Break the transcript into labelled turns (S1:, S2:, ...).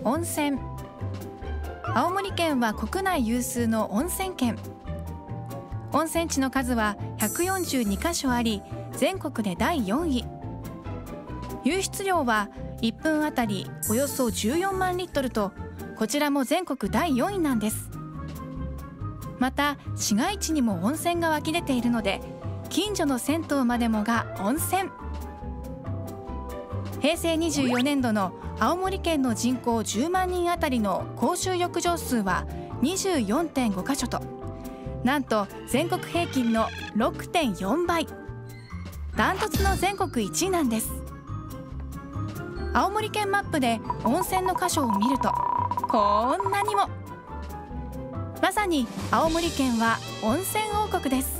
S1: 温泉。青森県は国内有数の温泉県。温泉地の数は142カ所あり、全国で第4位。湧出量は1分あたりおよそ14万リットルと、こちらも全国第4位なんです。また市街地にも温泉が湧き出ているので、近所の銭湯までもが温泉。平成24年度の青森県の人口10万人あたりの公衆浴場数は 24.5 カ所と、なんと全国平均の 6.4 倍。ダントツの全国1位なんです。青森県マップで温泉の箇所を見ると、こんなにも。まさに青森県は温泉王国です。